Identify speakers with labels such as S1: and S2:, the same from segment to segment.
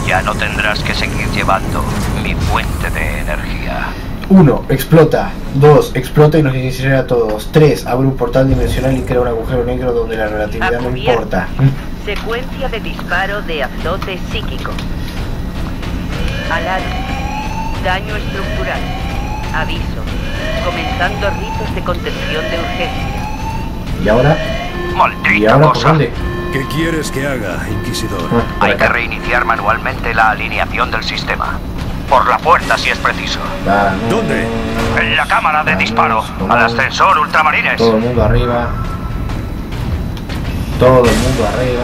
S1: Ya no tendrás que seguir llevando mi fuente de energía.
S2: 1. Explota. 2. Explota y nos incinera a todos. 3. Abre un portal dimensional y crea un agujero negro donde la relatividad no importa.
S3: Secuencia de disparo de azote psíquico. Alarma. Daño estructural. Aviso. Comenzando ritos de contención de urgencia.
S2: ¿Y ahora?
S1: ¡Maldita
S2: ¿Y ahora por
S1: cosa!
S2: dónde?
S4: ¿Qué quieres que haga, Inquisidor?
S2: Por
S1: Hay que
S2: acá.
S1: reiniciar manualmente la alineación del sistema. Por la puerta si es preciso.
S2: Vamos.
S4: ¿Dónde?
S1: En la cámara de disparo. Al ascensor, ultramarines.
S2: Todo el mundo arriba. Todo el mundo arriba.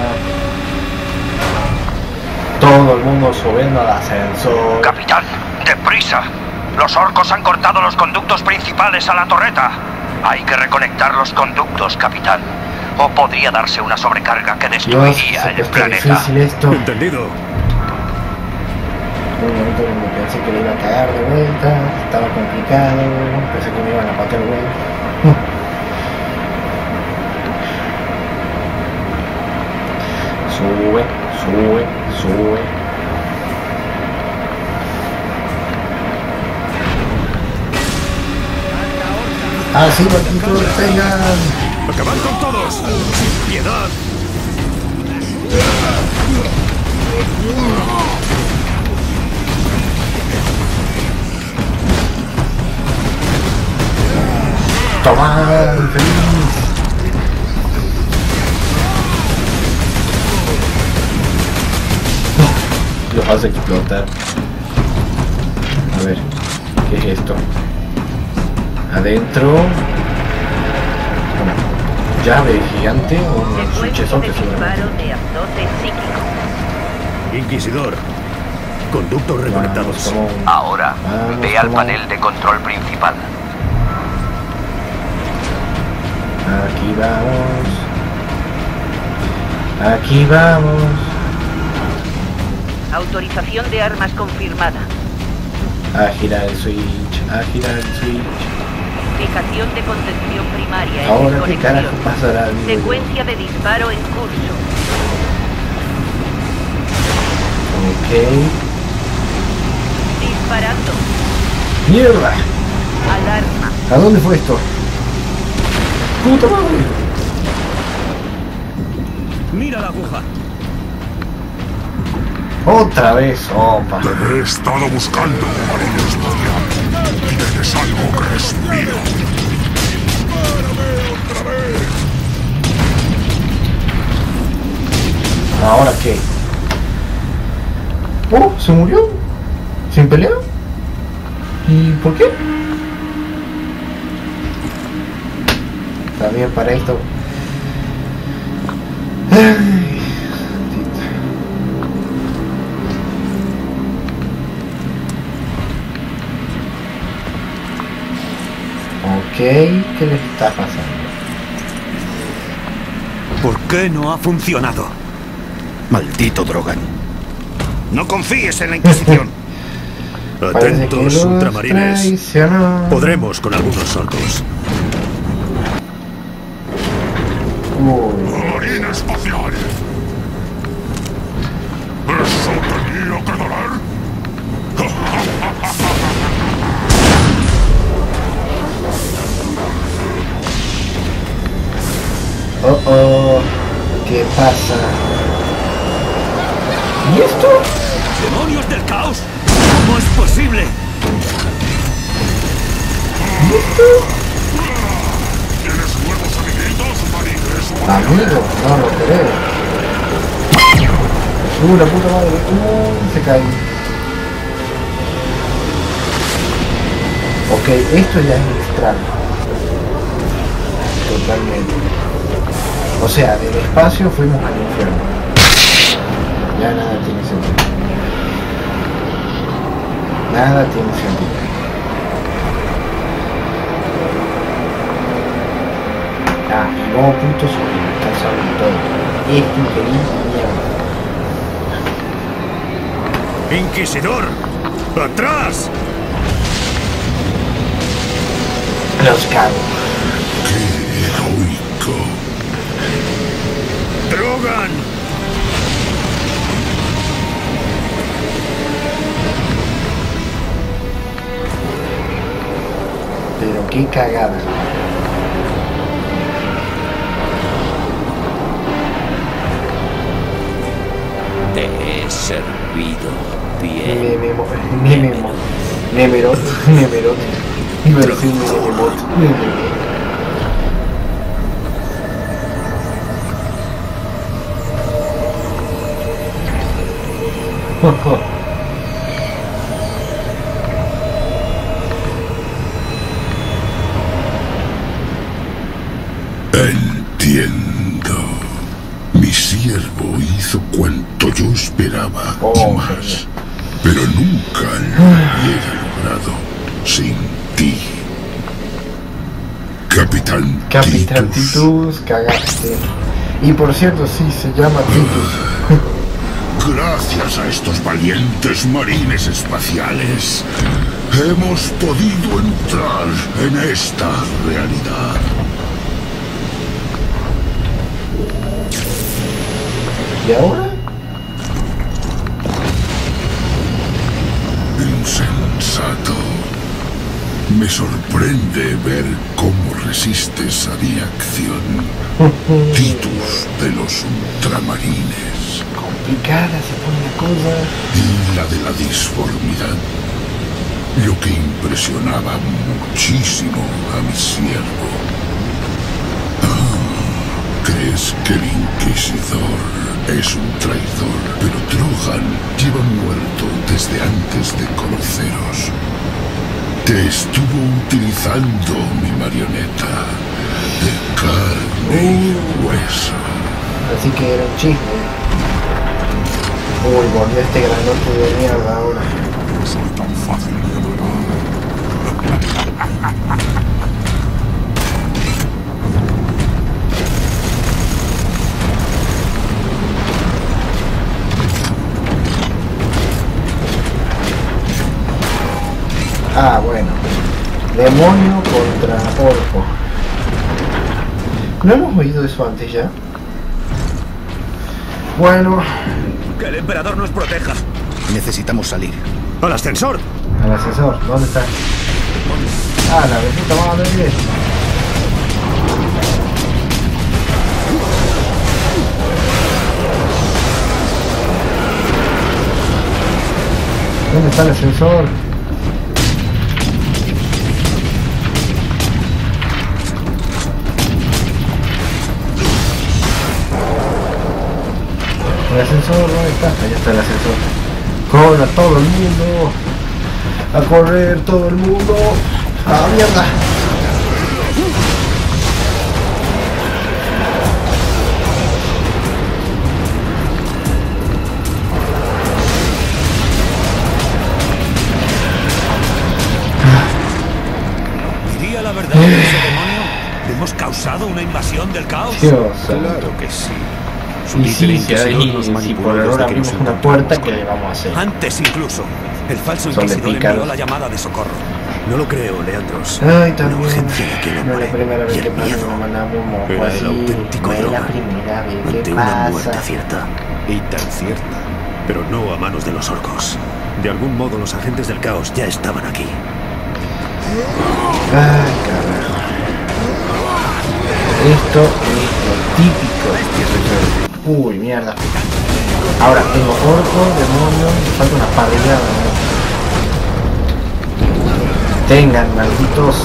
S2: Todo el mundo subiendo al ascensor.
S1: Capitán, deprisa. Los orcos han cortado los conductos principales a la torreta. Hay que reconectar los conductos, capitán. O podría darse una sobrecarga que
S2: Dios,
S1: destruiría
S2: se
S1: el
S2: puso
S1: planeta.
S2: difícil esto.
S4: Entendido.
S2: Un momento donde pensé que le iba a cagar de vuelta. Estaba complicado. Pensé que me iban a patear de vuelta. Sube, sube, sube. Así, Marquitos, tengan.
S4: ¡Acabar con todos! ¡Sin piedad!
S2: Toma, infeliz. Los hace explotar. A ver, ¿qué es esto? Adentro. Bueno, llave gigante o un
S3: Secuencia
S2: switchezote
S3: de disparo
S2: seguramente.
S3: de azote psíquico.
S4: Inquisidor. Conductos
S2: Vamos,
S4: reconectados.
S2: como-
S1: Ahora,
S2: Vamos,
S1: ve al
S2: como-
S1: panel de control principal.
S2: Aquí vamos. Aquí vamos.
S3: Autorización de armas confirmada.
S2: A girar el switch, a girar el switch.
S3: Fijación de contención primaria en
S2: Ahora qué
S3: desconexión.
S2: carajo pasará. Digo yo.
S3: Secuencia de disparo en curso.
S2: Ok.
S3: Disparando.
S2: ¡Mierda!
S3: Alarma.
S2: ¿A dónde fue esto? ¡Puta madre!
S4: ¡Mira la aguja!
S2: Otra vez, opa.
S5: He estado buscando, marino espacial. Tienes algo que es mío.
S2: ¿Ahora qué? Oh, ¿se murió? ¿Sin pelear? ¿Y por qué? Está bien para esto. Ay, ok, ¿qué le está pasando?
S4: ¿Por qué no ha funcionado?
S6: Maldito Drogan.
S5: No confíes en la Inquisición.
S2: Parece que
S4: Atentos,
S2: los
S4: ultramarines.
S2: traicionó.
S4: Podremos con algunos orcos.
S5: Marina espacial. ¿Eso tenía que doler?
S2: Oh, oh, ¿qué pasa? ¿Y esto?
S4: ¡Demonios del caos! ¿Cómo es posible?
S5: ¿Tienes nuevos amiguitos, marines?
S2: Amigo, no lo creo. La puta madre. Se cae. Ok, esto ya es extraño. Totalmente. O sea, del espacio fuimos al infierno. Ya nada tiene sentido. Nada tiene sentido. Ah, y luego puntos sobre todo. Este infeliz mierda.
S4: ¡Inquisidor! ¡Atrás!
S2: Los cago.
S5: Heroico.
S4: ¡Drogan!
S2: qué cagada.
S4: Te he servido bien.
S2: Nemerot. Iba a decir Nememot.
S5: Entiendo. Mi siervo hizo cuanto yo esperaba y más. Pero nunca lo hubiera logrado sin ti. Capitán
S2: Titus, cagaste. Y por cierto, sí, se llama Titus.
S5: Gracias a estos valientes marines espaciales, hemos podido entrar en esta realidad.
S2: ¿Y ahora?
S5: Insensato. Me sorprende ver cómo resistes a mi acción. Titus de los ultramarines.
S2: Complicada se pone la cosa.
S5: Y la de la disformidad. Lo que impresionaba muchísimo a mi siervo. ¿Crees que el Inquisidor es un traidor? Pero Drogan lleva muerto desde antes de conoceros. Te estuvo utilizando mi marioneta de carne y hueso.
S2: Así que era un chisme. Uy, volvió este granote de mierda ahora.
S5: No soy tan fácil de adorar.
S2: Ah, bueno. Demonio contra orco. ¿No hemos oído eso antes ya? Bueno.
S4: Que el emperador nos proteja.
S6: Necesitamos salir.
S4: ¡Al ascensor!
S2: Al ascensor, ¿dónde está? Ah, la receta, vamos a ver. ¿Dónde está el ascensor? El ascensor, ¿dónde está? Allá está el ascensor. Corre todo el mundo. A correr todo el mundo. ¡A la mierda!
S4: ¿Diría la verdad de ese demonio? ¿Hemos causado una invasión del caos?
S2: Dios,
S6: Claro que sí. Su
S2: y
S6: líder
S2: sí,
S6: inquisidor nos
S2: si
S6: manipuló
S2: por
S6: desde
S2: ahora
S6: que nos
S2: abrimos una
S6: encontramos
S2: puerta,
S6: con
S2: ¿qué
S6: él.
S2: le vamos a hacer?
S4: Antes incluso. El falso
S2: Son de
S4: inquisidor
S2: pícaros.
S4: envió la llamada de socorro.
S7: No lo creo, Leandros.
S2: Ay, también.
S7: La urgencia de aquel
S2: No es
S7: hombre
S2: la primera vez
S7: y
S2: que
S7: el
S2: pasa
S7: miedo
S2: una mandamos un moco
S7: era
S2: así.
S7: el auténtico
S2: No es la
S7: Drogan
S2: primera vez
S7: ante
S2: que
S7: una
S2: pasa.
S7: muerte cierta.
S6: Y tan cierta.
S7: Pero no a manos de los orcos. De algún modo los agentes del caos ya estaban aquí.
S2: Ay, carajo. Esto es lo típico. Uy, mierda. Ahora tengo orco, demonio, me falta una parrillada, ¿no? Tengan, malditos.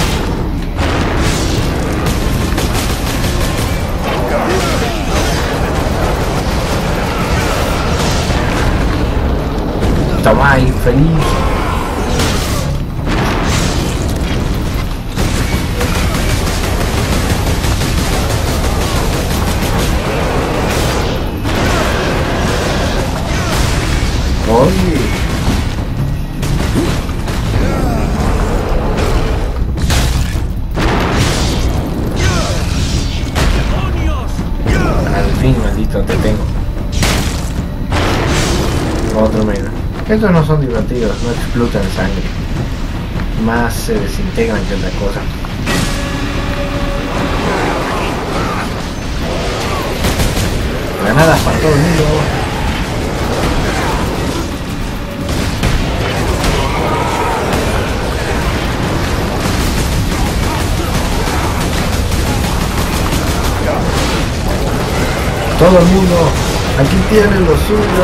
S2: Toma, infeliz. Oye. Al fin, maldito, te tengo. Otro menos. Estos no son divertidos, no explotan sangre. Más se desintegran que otra cosa. Granadas para todo el mundo. todo el mundo. Aquí tienen lo suyo.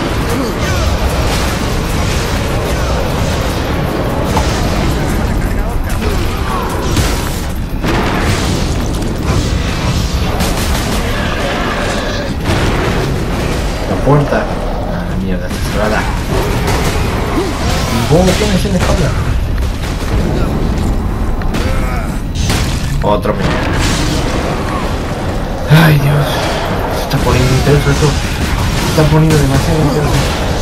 S2: La puerta. Ah, la mierda, está cerrada. ¿Y vos qué me hacen la espalda? Otro medio. Ay, Dios. Se está poniendo intenso esto. Se está poniendo demasiado intenso.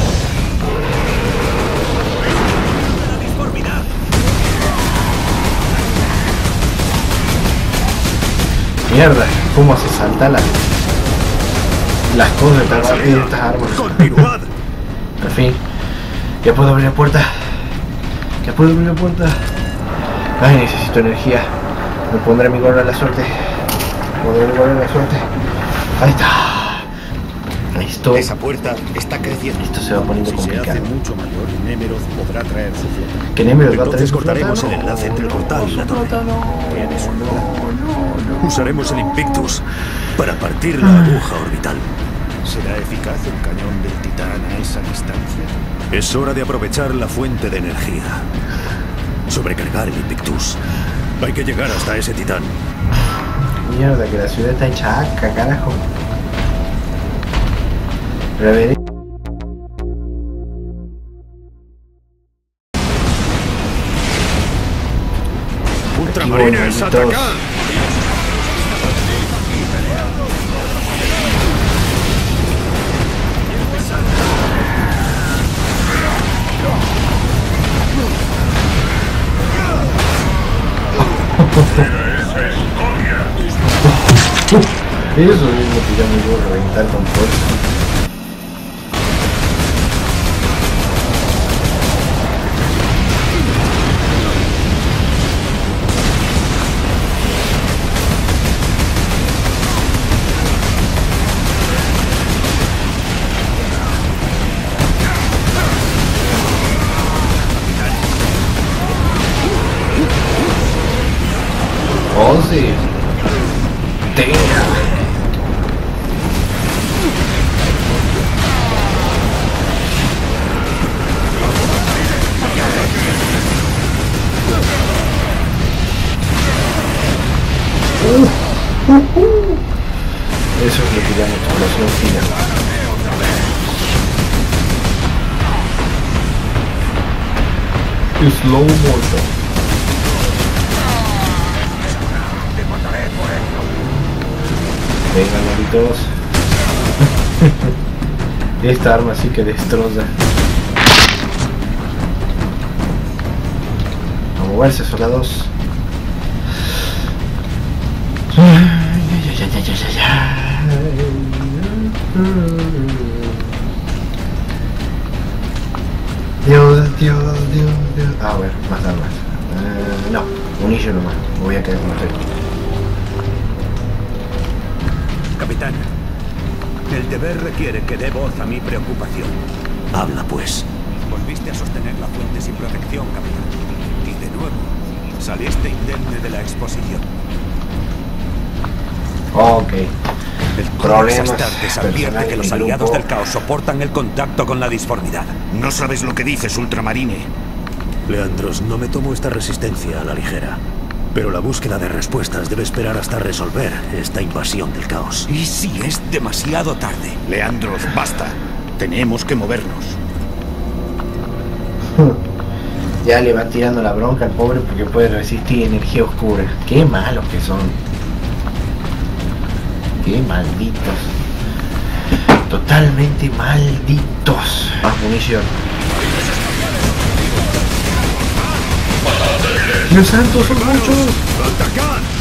S2: Mierda, cómo se saltan las cosas de estas armas.
S7: ¡Continuad!
S2: Al fin. Ya puedo abrir la puerta. Ya puedo abrir la puerta. Ay, necesito energía. Me pondré mi gorra de la suerte. Pondré mi gorra de la suerte. Ahí está. Listo.
S6: Esa puerta está creciendo.
S2: Esto se va poniendo
S6: Si se
S2: complicado.
S6: hace mucho mayor, Nemeroth podrá traer su flota.
S2: ¿Qué Nemeroth va a traer
S7: Entonces
S2: su
S7: cortaremos
S2: flota?
S7: el enlace entre el portal y la torre.
S6: Tienes un plan.
S7: Usaremos el Invictus para partir la aguja orbital.
S6: ¿Será eficaz el cañón del Titán a esa distancia?
S7: Es hora de aprovechar la fuente de energía. Sobrecargar el Invictus. Hay que llegar hasta ese titán.
S2: Mierda, que la ciudad está hecha acá, carajo. Reveré.
S7: ¡Ultramarines, atacad!
S2: Eso es lo que yo me voy a reventar con fuerza. Oh, sí. Tenga. Eso es lo que llamo explosión final. Slow motion. Vengan, malditos. Esta arma sí que destroza. A moverse, soldados. Dios, Dios, Dios, Dios. Ah, bueno, más armas. No, un hillo nomás. Me voy a quedar como estoy.
S4: Capitán, el deber requiere que dé voz a mi preocupación.
S7: Habla, pues.
S4: Volviste a sostener la fuente sin protección, capitán. Y de nuevo, saliste indemne de la exposición.
S2: Ok.
S4: El
S2: Problemas
S4: Astartes advierte que los
S2: personales de
S4: aliados
S2: grupo.
S4: del caos soportan el contacto con la disformidad.
S6: No sabes lo que dices, Ultramarine.
S7: Leandros, no me tomo esta resistencia a la ligera. Pero la búsqueda de respuestas debe esperar hasta resolver esta invasión del caos.
S4: ¿Y si es demasiado tarde?
S6: Leandros, basta. Tenemos que movernos.
S2: Ya le va tirando la bronca al pobre porque puede resistir energía oscura. Qué malos que son. Qué malditos. Totalmente malditos. Más munición. ¡Dios santo, son muchos!
S7: ¡Atacad!